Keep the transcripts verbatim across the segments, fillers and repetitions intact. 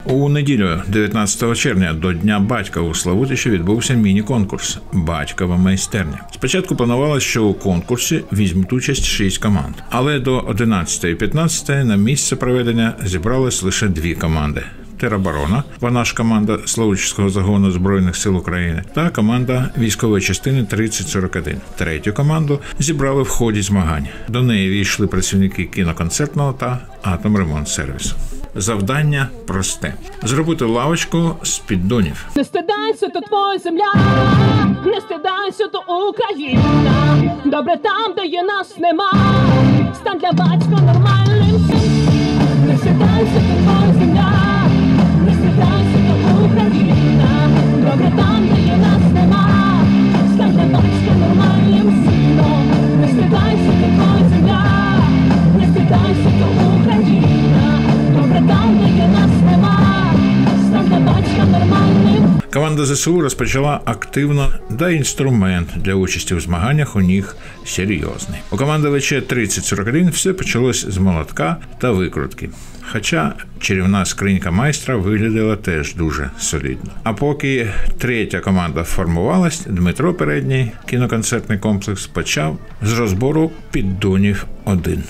У неділю, дев'ятнадцятого червня, до Дня батька у Славутичі відбувся міні-конкурс «Батькова майстерня». Спочатку планувалося, що у конкурсі візьмуть участь шість команд. Але до одинадцятої п'ятнадцятої на місце проведення зібрались лише дві команди. Тероборона, вона ж команда Славутичського загону Збройних сил України, та команда військової частини тридцять сорок один. Третю команду зібрали в ході змагань. До неї війшли працівники кіноконцертного та Атомремонтсервісу. Завдання просте – зробити лавочку з піддонів. Не стидайся, то твоя земля, не стидайся, то Україна. Добре там, де є нас нема, стань для батька нормальним. Не стидайся, то твоя земля, не стидайся, то Україна. Добре там, де є нас нема, стань для батька нормальним сином. Не стидайся, то твоя земля, не стидайся, то Україна. Команда ЗСУ розпочала активно, да інструмент для участі в змаганнях у них серйозний. У команди ВЧ тридцять сорок один все почалось з молотка та викрутки. Хоча чарівна скринька майстра виглядала теж дуже солідно. А поки третя команда формувалась, Дмитро Передній, кіноконцертний комплекс, почав з розбору піддонів один.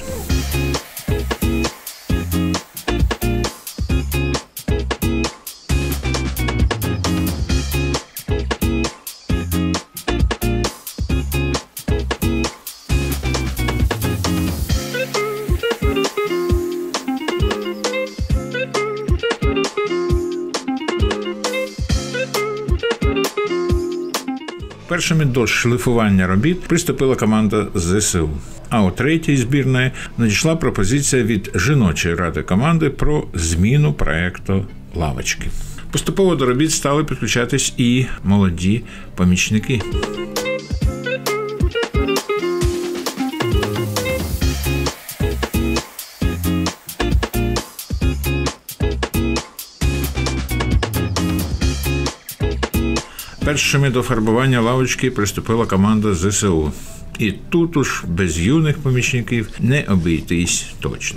Першими до шліфування робіт приступила команда ЗСУ. А у третій збірної надійшла пропозиція від жіночої ради команди про зміну проєкту лавочки. Поступово до робіт стали підключатись і молоді помічники. Першими до фарбування лавочки приступила команда ЗСУ. І тут уж без юних помічників не обійтись точно.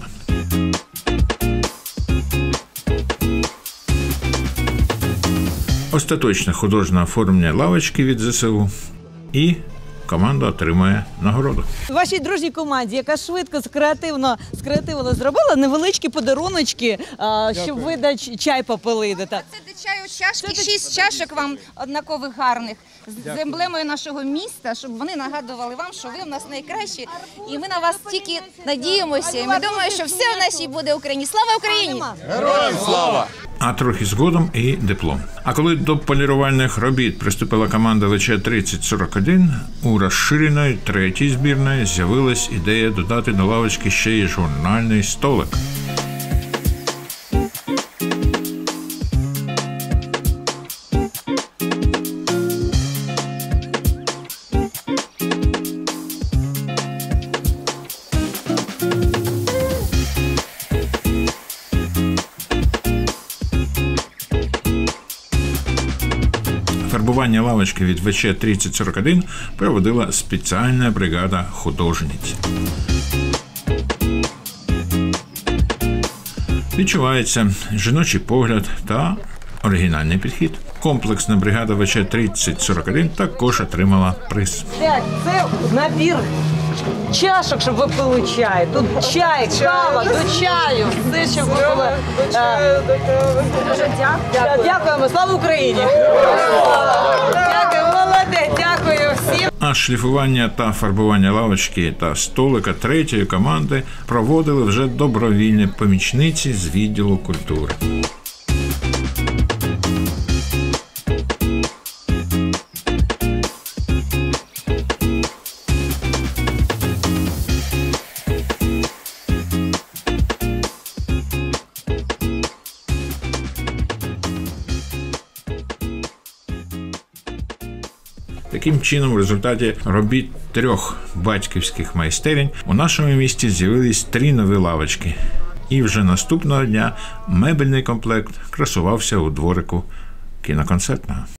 Остаточне художнє оформлення лавочки від ЗСУ і команда отримає нагороду. Вашій дружній команді, яка швидко, креативно, скреативно зробила невеличкі подаруночки, а, щоб ви да, чай попили. Це до чаю чашки, шість чашок вам однакових гарних, з емблемою нашого міста, щоб вони нагадували вам, що ви в нас найкращі. І ми на вас тільки надіємося, і ми думаємо, що все в нашій буде Україні. Слава Україні! Героям слава! А трохи згодом і диплом. А коли до полірувальних робіт приступила команда ВЧ тридцять сорок один, у розширеної третій збірної з'явилась ідея додати до лавочки ще й журнальний столик. Фарбування лавочки від ВЧ тридцять сорок один проводила спеціальна бригада художниць. Відчувається жіночий погляд та оригінальний підхід. Комплексна бригада ВЧ тридцять сорок один також отримала приз. Це набір чашок, щоб ви пили чай. Тут чай, кава, до чаю. Все, щоб ви були. Дякуємо. Слава Україні! Дякую, молодець, дякую всім. А шліфування та фарбування лавочки та столика третьої команди проводили вже добровільні помічниці з відділу культури. Таким чином, в результаті робіт трьох батьківських майстерень у нашому місті з'явились три нові лавочки. І вже наступного дня мебельний комплект красувався у дворику кіноконцертного.